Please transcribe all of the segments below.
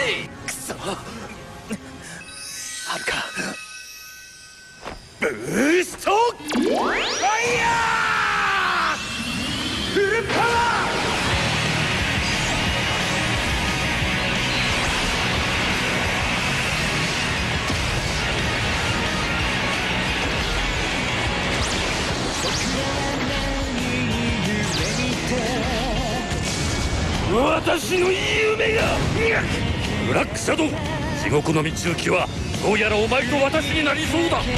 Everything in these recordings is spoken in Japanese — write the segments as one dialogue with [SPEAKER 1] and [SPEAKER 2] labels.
[SPEAKER 1] くそ。はるかブーストファイヤーフルパワー。私の夢がブラックシャドウ、地獄の道行きはどうやらお前と私になりそうだ。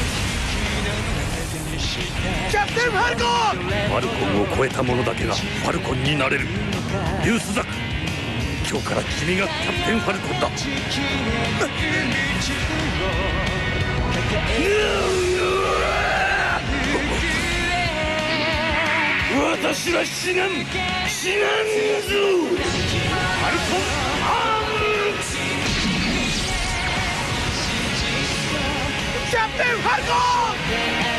[SPEAKER 1] キャプテンファルコン。ファルコンを超えた者だけがファルコンになれる。ユースザク、今日から君がキャプテンファルコンだ。私は死なんぞ。ファルコンアーム。キャプテンファルコン。